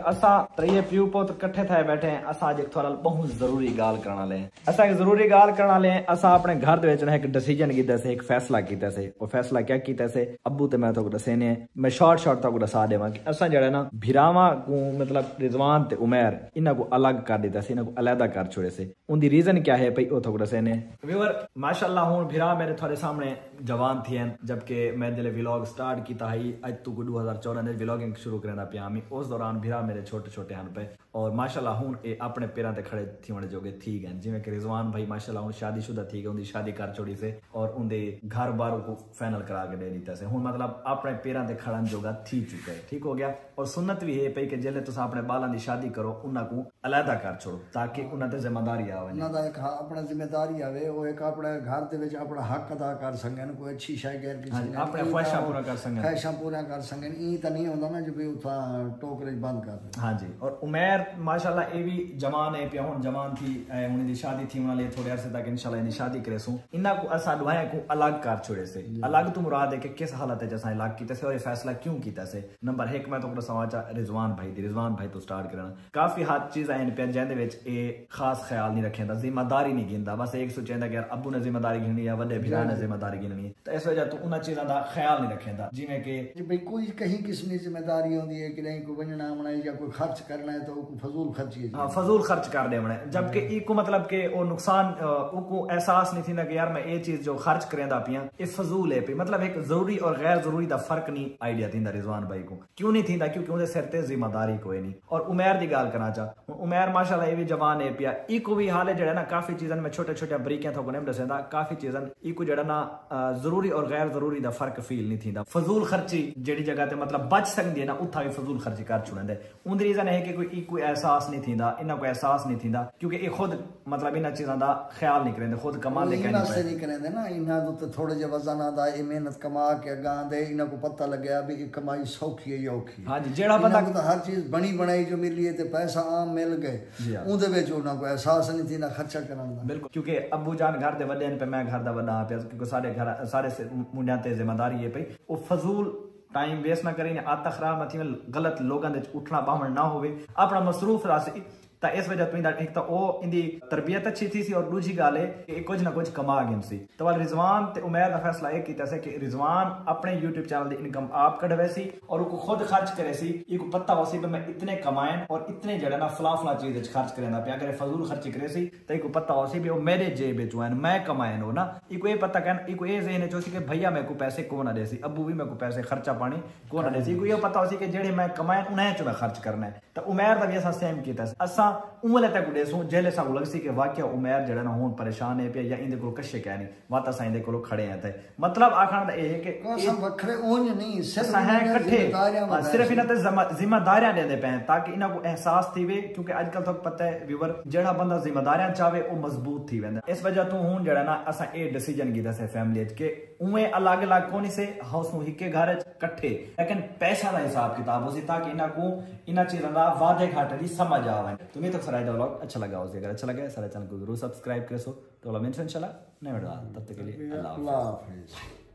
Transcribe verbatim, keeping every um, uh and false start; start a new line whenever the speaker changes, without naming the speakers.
असा त्रिये प्यू पुत्र इकट्ठे थे बैठे हैं। असा अज थोड़ा बहुत जरूरी गाल करना ले असा एक जरूरी गाल करना ले असा अपने घर दे विच ना एक डिसीजन कीता से, एक फैसला कीता से। वो फैसला क्या कीता से अब्बू ते मैं तो दसे ने, मैं शॉर्ट शॉर्ट तक दसा देवां कि असा जेड़ा ना भिरावां को मतलब रिजवान ते उमैर इन्हां को अलग कर दिता से, इन्हां को अलहदा कर छोड़े से। उनदी रीजन क्या है भाई वो तो दसे ने। व्यूअर माशाअल्लाह हुन भिरा मेरे थोड़े सामने जवान थे, जबकि मैं जिले व्लॉग स्टार्ट कीता ही अज तू को दो हज़ार चौदह में व्लॉगिंग शुरू करना पिया मैं। उस दौरान भिरा मेरे छोटे छोटे हैं पे और माशाल्लाह हुन ए अपने पैरों ते खड़े थी होने जोगे थी गए। जिवें कि रिजवान भाई माशाल्लाह हुन शादीशुदा थी गए, उनकी शादी कर छोड़ी से और उनके घर बार को फाइनल करा के दे दिता से। हुन मतलब अपने पैरों ते खड़न जोगा थी चुका है, ठीक हो गया। और सुन्नत भी है पई कि जिले तुस अपने बालों की शादी करो उन्हां को अलहदा कर छोड़ो ताकि उन्हां ते जिम्मेदारी आवे,
उन्हां दा एक अपना जिम्मेदारी आवे, वो एक अपने घर दे विच अपना हक अदा कर सकन, कोई अच्छी शय गैर की सकन,
अपने ख्वाहिशां पूरा कर सकन,
ख्वाहिशां पूरा कर सकन। ई त नहीं होंदा ना जो भी उठा टोकरे बंद कर दे। हां
जी। और उमैर माशाल्लाह ए भी जवान है पिया, हुन जवान थी उन दी शादी थी उन्हां ले थोड़े अरसे तक इंशाल्लाह इनी शादी करेसू। इन्हां को असा दुआएं को अलग कर छोड़े से। अलग तो मुराद है कि किस हालत है जैसा अलग कीता से और ये फैसला क्यों कीता से। नंबर एक मैं तो समाचा रिजवान भाई दी, रिजवान भाई तो स्टार्ट करना काफी हद चीज आइन पे जेंदे विच ए खास ख्याल नहीं रखेंदा, जिम्मेदारी नहीं गिनदा, बस एक सोचेंदा कि यार अब्बू ने जिम्मेदारी गिननी है, वड्डे भिरा ने जिम्मेदारी गिननी है, तो इस वजह तो उन्हां चीजां दा ख्याल नहीं रखेंदा। जिवें कि
भाई कोई कहीं किस्म की जिम्मेदारी होती है कि नहीं कोई बनना आना या कोई खर्च करना है तो फजूल खर्ची है।
हाँ, फजूल खर्च कर देना है, जबकि इको मतलब कि वो नुकसान उको एहसास नहीं थी कि यार मैं ये चीज जो खर्च करेंदा पिया ये फजूल है पे। मतलब एक जरूरी और गैर जरूरी दा फर्क नहीं आइडिया थी रिजवान भाई को। क्यों नहीं थी? क्योंकि उनके सिर ते जिम्मेदारी कोई नहीं। और उमैर की गाल करना चाह, उमैर माशाल्लाह ये भी जवान है पिया, इको भी हाल है जड़ा ना काफी चीजन में छोटे छोटे बरीकियां थोको नहीं दसेंदा, काफी चीजन इको जड़ा ना जरूरी और गैर जरूरी दा फर्क फील नहीं थींदा। फजूल खर्ची जेडी जगह ते मतलब बच सकती है ना उथा भी फजूल खर्ची कर छुड़े। उन रीजन है कि कोई इको एहसास नहीं थींदा, इन्हां को एहसास नहीं थींदा क्योंकि ये खुद मतलब इन्हां चीजां दा ख्याल नहीं करेंदे, खुद कमा ले के
नहीं करेंदे ना। इन्हां तो थोड़े जे वजन आदा ए मेहनत कमा के गां दे, इन्हां को पता लगे भी ये कमाई सौखी है या औखी।
हां जी, जेड़ा बंदा
तो हर चीज बनी बनाई जो मिली है ते पैसा आम मिल गए उनदे विच उन्हां को एहसास नहीं थी ना खर्चा करन दा।
बिल्कुल, क्योंकि अब्बू जान घर दे वड्डे पे मैं घर दा वड्डा पे, क्योंकि सारे घर सारे मुंडियां ते जिम्मेदारी है पई। ओ फजूल टाइम वेस्ट ना करें, आदत खराब ना थी, गलत लोगों के उठना बाहर ना हो, अपना मसरूफ रासी तो इस वजह तो एक तो वो इनकी तरबियत अच्छी थी सी और दूसरी गाल है कि कुछ ना कुछ कमा गए सी। तो वाल रिजवान ते उमैर का फैसला यह किया कि रिजवान अपने यूट्यूब चैनल की इनकम आप कढ़वे सी और उसको खुद खर्च करे सी। एक पता हो सी मैं इतने कमाएं और इतने जड़ा ना फला फला चीज खर्च करेंदा पे, अगर फजूल खर्ची करे सी तो एक पता हो सी भी वो मेरे जेब चो है, मैं कमाए नो ना। इको ये पता कहना इको ये जहन चो सी कि भैया मेरे को पैसे कौन ना दे सी, अब्बू भी मेरे को पैसे खर्चा पानी कौन ना दे सी। इको ये पता हो सी कि जेड़े मैं कमाए उन्हें चो मैं खर्च करना है। तो उमैर का भी असा सेम किया असा उमले तक देसू जेले सानू लग सी कि वाकया उमैर जड़ा ना हुन परेशान है पे या इंदे कोल कशे कह नहीं वात असा इंदे कोल खड़े हैं। मतलब आखण दा ए है कि
सब वखरे ओंज नहीं सिर्फ
है इकट्ठे सिर्फ इना ते जिम्मेदारियां देंदे पे ताकि इना को एहसास थीवे। क्योंकि आजकल तो पता है व्यूअर जेड़ा बंदा जिम्मेदारियां चाहे वो मजबूत थी वेंदा। इस वजह तो हुन जड़ा ना असा ए डिसीजन कीता से फैमिली के उवे अलग अलग कोनी से हाउस नु हिके घर इकट्ठे, लेकिन पैसा दा हिसाब किताब हो सी ताकि इना को इना चीज़ां दा वादे घाटे दी समझ आवे। तो मैं तो फराइदा व्लॉग अच्छा लगा हो, अगर अच्छा लगा सारे चैनल को जरूर सब्सक्राइब कर सो। तो मिलते हैं इंशाल्लाह नए वीडियो, तब तक के लिए अल्लाह हाफिज़।